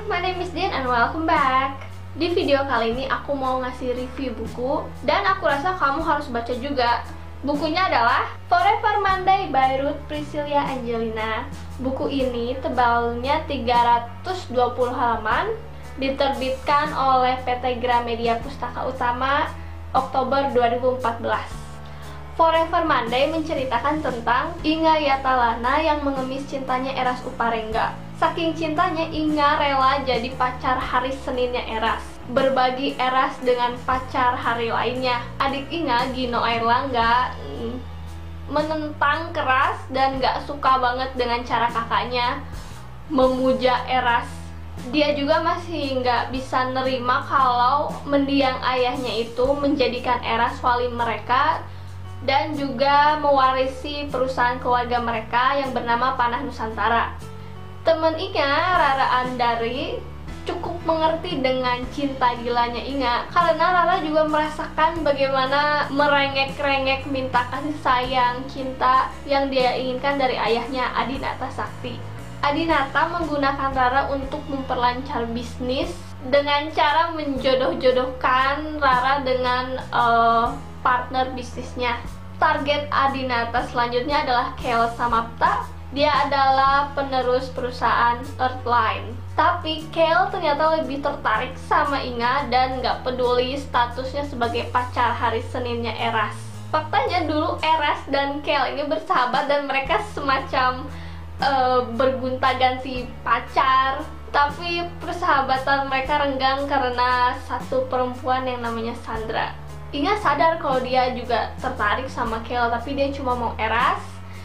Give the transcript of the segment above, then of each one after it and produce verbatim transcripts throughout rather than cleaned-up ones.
my name is Din and welcome back. Di video kali ini aku mau ngasih review buku dan aku rasa kamu harus baca juga. Bukunya adalah Forever Monday by Ruth Priscilla Angelina. Buku ini tebalnya tiga ratus dua puluh halaman, diterbitkan oleh P T Gramedia Pustaka Utama Oktober dua ribu empat belas. Forever Monday menceritakan tentang Inga Yatalana yang mengemis cintanya Eras Uparengga. Saking cintanya, Inga rela jadi pacar hari Seninnya Eras, berbagi Eras dengan pacar hari lainnya. Adik Inga, Gino Airlangga, menentang keras dan gak suka banget dengan cara kakaknya memuja Eras. Dia juga masih gak bisa nerima kalau mendiang ayahnya itu menjadikan Eras wali mereka dan juga mewarisi perusahaan keluarga mereka yang bernama Panah Nusantara. Temen Inga, Rara Andari, cukup mengerti dengan cinta gilanya Inga karena Rara juga merasakan bagaimana merengek-rengek minta kasih sayang, cinta yang dia inginkan dari ayahnya, Adinata Sakti. Adinata menggunakan Rara untuk memperlancar bisnis dengan cara menjodoh-jodohkan Rara dengan uh, partner bisnisnya. Target Adinata selanjutnya adalah Kale Samapta. Dia adalah penerus perusahaan Earthline. Tapi Kale ternyata lebih tertarik sama Inga dan gak peduli statusnya sebagai pacar hari Seninnya Eras. Faktanya dulu Eras dan Kale ini bersahabat dan mereka semacam uh, bergonta-ganti pacar. Tapi persahabatan mereka renggang karena satu perempuan yang namanya Sandra. Inga sadar kalau dia juga tertarik sama Kale, tapi dia cuma mau Eras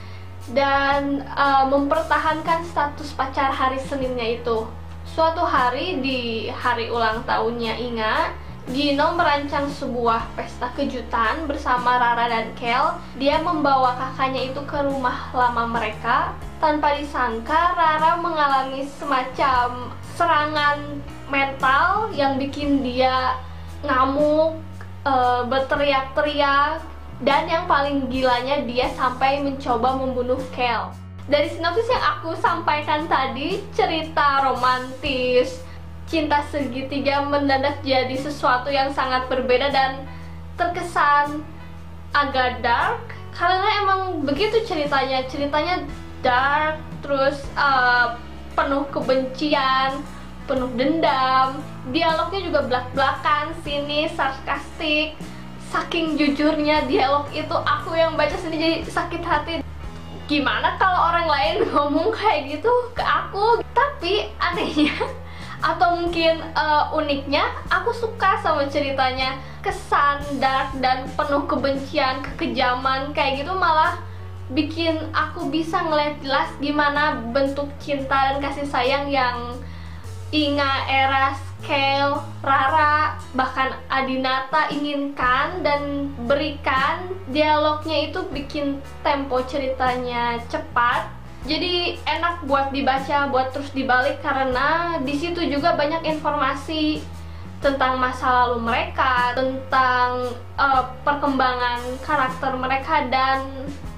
dan uh, mempertahankan status pacar hari Seninnya itu. Suatu hari di hari ulang tahunnya Inga, Gino merancang sebuah pesta kejutan bersama Rara dan Kale. Dia membawa kakaknya itu ke rumah lama mereka. Tanpa disangka, Rara mengalami semacam serangan mental yang bikin dia ngamuk, uh, berteriak-teriak, dan yang paling gilanya dia sampai mencoba membunuh Kale. Dari sinopsis yang aku sampaikan tadi, cerita romantis cinta segitiga mendadak jadi sesuatu yang sangat berbeda dan terkesan agak dark karena emang begitu ceritanya. Ceritanya dark, terus uh, penuh kebencian, penuh dendam. Dialognya juga belak-belakan, sinis, sarkastik. Saking jujurnya dialog itu, aku yang baca sendiri jadi sakit hati. Gimana kalau orang lain ngomong kayak gitu ke aku? Tapi anehnya atau mungkin uh, uniknya, aku suka sama ceritanya. Kesan dark dan penuh kebencian, kekejaman kayak gitu malah bikin aku bisa ngeliat jelas gimana bentuk cinta dan kasih sayang yang Inga, Eras, Kale, Rara, bahkan Adinata inginkan dan berikan. Dialognya itu bikin tempo ceritanya cepat, jadi enak buat dibaca, buat terus dibalik karena di situ juga banyak informasi tentang masa lalu mereka, tentang uh, perkembangan karakter mereka dan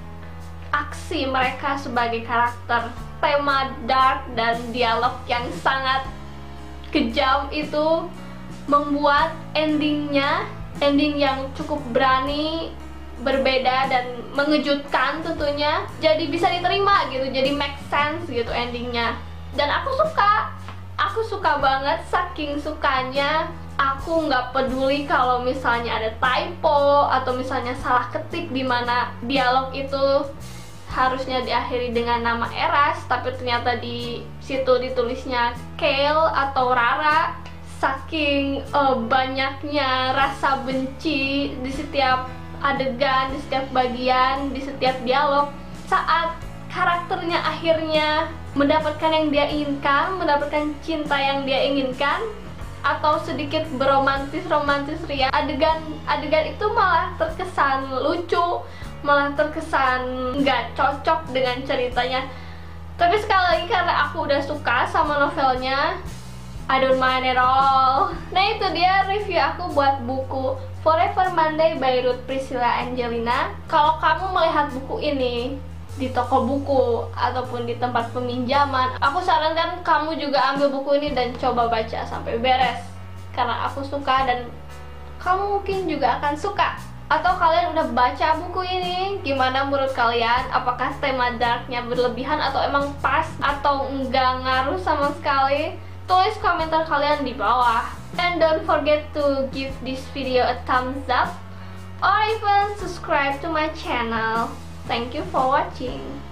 aksi mereka sebagai karakter. Tema dark dan dialog yang sangat kejam itu membuat endingnya ending yang cukup berani, berbeda dan mengejutkan tentunya, jadi bisa diterima gitu, jadi make sense gitu endingnya. Dan aku suka aku suka banget. Saking sukanya, aku nggak peduli kalau misalnya ada typo atau misalnya salah ketik di mana dialog itu harusnya diakhiri dengan nama Eras, tapi ternyata di situ ditulisnya Kale atau Rara. Saking uh, banyaknya rasa benci di setiap adegan, di setiap bagian, di setiap dialog, saat karakternya akhirnya mendapatkan yang dia inginkan, mendapatkan cinta yang dia inginkan, atau sedikit beromantis-romantis ria, adegan-adegan itu malah terkesan lucu, malah terkesan nggak cocok dengan ceritanya. Tapi sekali lagi karena aku udah suka sama novelnya, I don't mind at all. Nah itu dia review aku buat buku Forever Monday by Ruth Priscilla Angelina. Kalau kamu melihat buku ini, di toko buku ataupun di tempat peminjaman. Aku sarankan kamu juga ambil buku ini dan coba baca sampai beres, karena aku suka dan kamu mungkin juga akan suka. Atau kalian udah baca buku ini, gimana menurut kalian? Apakah tema darknya berlebihan atau emang pas atau enggak ngaruh sama sekali? Tulis komentar kalian di bawah. And don't forget to give this video a thumbs up or even subscribe to my channel. Thank you for watching.